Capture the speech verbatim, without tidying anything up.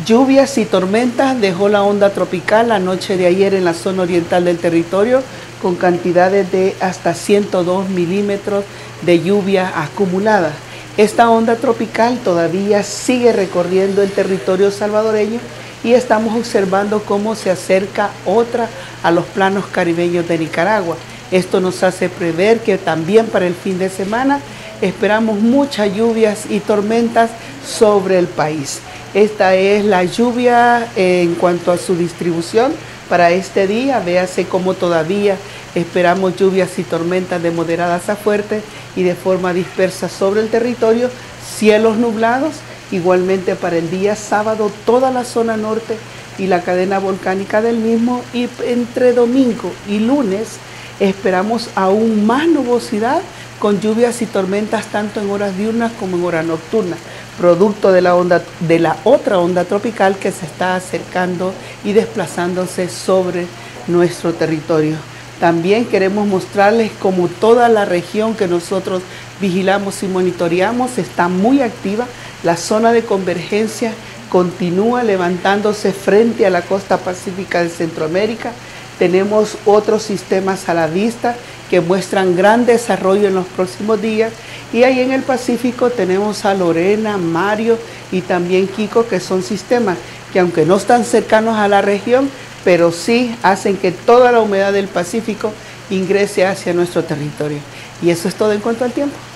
Lluvias y tormentas dejó la onda tropical la noche de ayer en la zona oriental del territorio, con cantidades de hasta ciento dos milímetros de lluvia acumulada. Esta onda tropical todavía sigue recorriendo el territorio salvadoreño y estamos observando cómo se acerca otra a los planos caribeños de Nicaragua. Esto nos hace prever que también para el fin de semana esperamos muchas lluvias y tormentas sobre el país. Esta es la lluvia en cuanto a su distribución para este día. Véase cómo todavía esperamos lluvias y tormentas de moderadas a fuertes y de forma dispersa sobre el territorio, cielos nublados. Igualmente para el día sábado toda la zona norte y la cadena volcánica del mismo, y entre domingo y lunes esperamos aún más nubosidad con lluvias y tormentas tanto en horas diurnas como en horas nocturnas, producto de la, onda, de la otra onda tropical que se está acercando y desplazándose sobre nuestro territorio. También queremos mostrarles cómo toda la región que nosotros vigilamos y monitoreamos está muy activa. La zona de convergencia continúa levantándose frente a la costa pacífica de Centroamérica. Tenemos otros sistemas a la vista que muestran gran desarrollo en los próximos días, y ahí en el Pacífico tenemos a Lorena, Mario y también Kiko, que son sistemas que aunque no están cercanos a la región, pero sí hacen que toda la humedad del Pacífico ingrese hacia nuestro territorio. Y eso es todo en cuanto al tiempo.